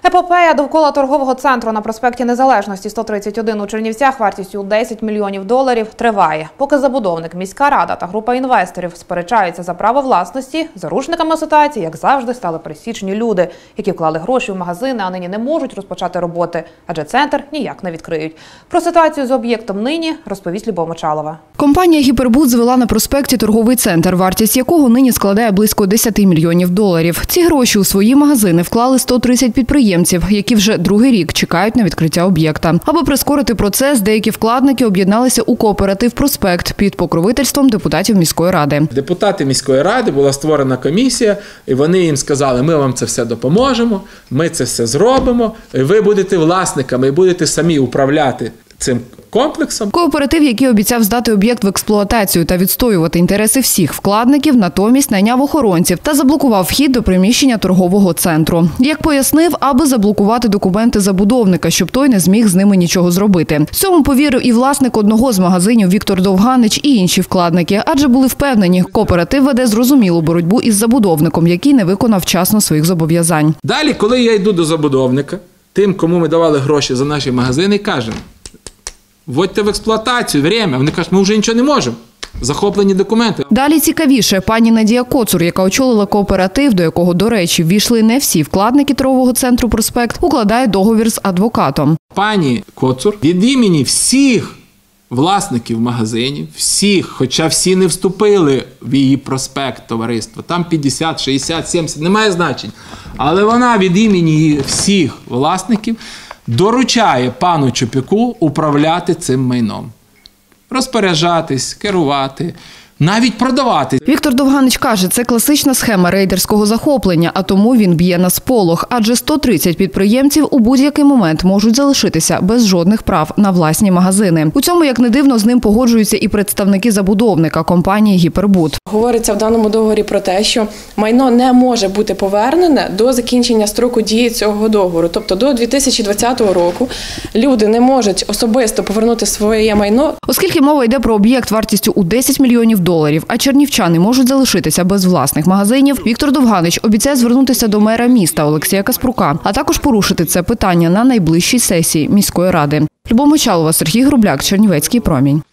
Епопея довкола торгового центру на проспекті Незалежності 131 у Чернівцях вартістю у $10 мільйонів триває. Поки забудовник, міська рада та група інвесторів сперечаються за право власності, заручниками ситуації, як завжди, стали пересічні люди, які вклали гроші в магазини, а нині не можуть розпочати роботи, адже центр ніяк не відкриють. Про ситуацію з об'єктом нині розповість Любов Мочалова. Компанія «Гіпербуд» звела на проспекті торговий центр, вартість якого нині складає близько $10 мільйонів. Ці гроші у свої магазини вклали 130 підприємців, які вже другий рік чекають на відкриття об'єкта. Аби прискорити процес, деякі вкладники об'єдналися у кооператив «Проспект» під покровительством депутатів міської ради. Депутати міської ради, була створена комісія, і вони їм сказали, ми вам це все допоможемо, ми це все зробимо, і ви будете власниками і будете самі управляти цим комплексом. Кооператив, який обіцяв здати об'єкт в експлуатацію та відстоювати інтереси всіх вкладників, натомість найняв охоронців та заблокував вхід до приміщення торгового центру. Як пояснив, аби заблокувати документи забудовника, щоб той не зміг з ними нічого зробити. Цьому повірив і власник одного з магазинів Віктор Довганич і інші вкладники, адже були впевнені, кооператив веде зрозумілу боротьбу із забудовником, який не виконав вчасно своїх зобов'язань. Далі, коли я йду до забудовника, тим, кому ми давали гроші за наші магазини, кажемо, вводьте в експлуатацію, время. Вони кажуть, ми вже нічого не можемо. Захоплені документи. Далі цікавіше. Пані Надія Коцур, яка очолила кооператив, до якого, до речі, ввійшли не всі вкладники торгового центру «Проспект», укладає договір з адвокатом. Пані Коцур від імені всіх власників магазинів, всіх, хоча всі не вступили в її проспект товариства, там 50, 60, 70, немає значень. Але вона від імені всіх власників доручає пану Чупіку управляти цим майном. Розпоряджатись, керувати, навіть продавати. Віктор Довганич каже, це класична схема рейдерського захоплення, а тому він б'є на сполох, адже 130 підприємців у будь-який момент можуть залишитися без жодних прав на власні магазини. У цьому, як не дивно, з ним погоджуються і представники забудовника компанії «Гіпербуд». Говориться в даному договорі про те, що майно не може бути повернене до закінчення строку дії цього договору. Тобто до 2020 року люди не можуть особисто повернути своє майно. Оскільки мова йде про об'єкт вартістю у $10 мільйонів, а чернівчани можуть залишитися без власних магазинів, Віктор Довганич обіцяє звернутися до мера міста Олексія Каспрука, а також порушити це питання на найближчій сесії міської ради. Любов Мочалова, Сергій Грубляк, Чернівецький промінь.